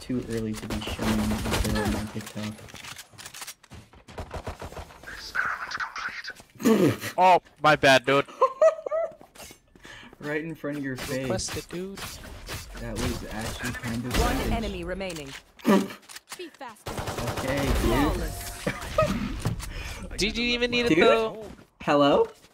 too early to be showing the girl on TikTok. Oh, my bad, dude. Right in front of your face. Requested, dude. That was actually kind of One savage. enemy remaining. Be faster. Okay, dude. Flawless. Did you even need it Dude? though? Hello?